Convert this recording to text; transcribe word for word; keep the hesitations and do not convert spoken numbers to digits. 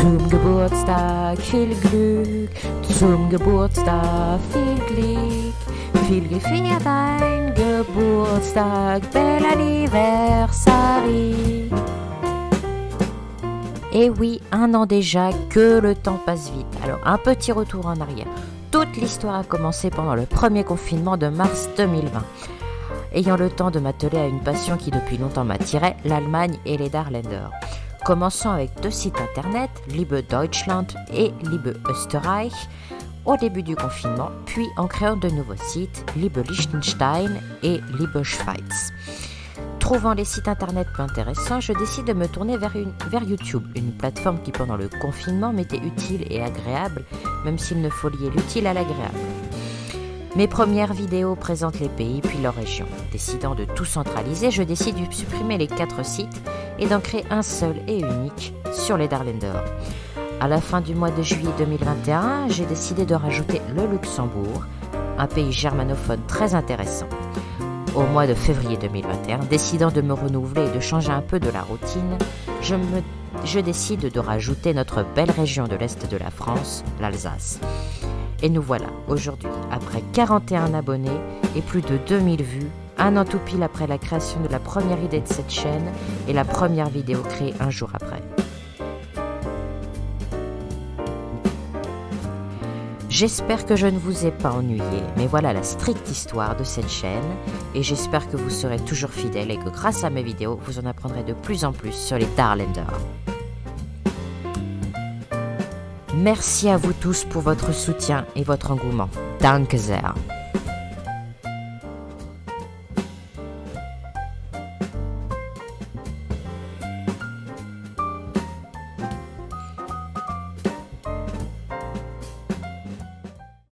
Zum Geburtstag viel Glück, zum Geburtstag viel Glück, viel gefeiert dein Geburtstag, bel anniversari. Et oui, un an déjà, que le temps passe vite. Alors, un petit retour en arrière. Toute l'histoire a commencé pendant le premier confinement de mars deux mille vingt. Ayant le temps de m'atteler à une passion qui depuis longtemps m'attirait, l'Allemagne et les Niederländer. Commençant avec deux sites internet, Liebe Deutschland et Liebe Österreich, au début du confinement, puis en créant de nouveaux sites, Liebe Liechtenstein et Liebe Schweiz. Trouvant les sites internet peu intéressants, je décide de me tourner vers, une, vers YouTube, une plateforme qui pendant le confinement m'était utile et agréable, même s'il ne faut lier l'utile à l'agréable. Mes premières vidéos présentent les pays puis leurs régions. Décidant de tout centraliser, je décide de supprimer les quatre sites et d'en créer un seul et unique sur les Niederländer. À la fin du mois de juillet deux mille vingt et un, j'ai décidé de rajouter le Luxembourg, un pays germanophone très intéressant. Au mois de février deux mille vingt et un, décidant de me renouveler et de changer un peu de la routine, je, me, je décide de rajouter notre belle région de l'Est de la France, l'Alsace. Et nous voilà, aujourd'hui, après quarante et un abonnés et plus de deux mille vues, un an tout pile après la création de la première idée de cette chaîne et la première vidéo créée un jour après. J'espère que je ne vous ai pas ennuyé, mais voilà la stricte histoire de cette chaîne et j'espère que vous serez toujours fidèles et que grâce à mes vidéos, vous en apprendrez de plus en plus sur les Niederländer. Merci à vous tous pour votre soutien et votre engouement. Danke sehr.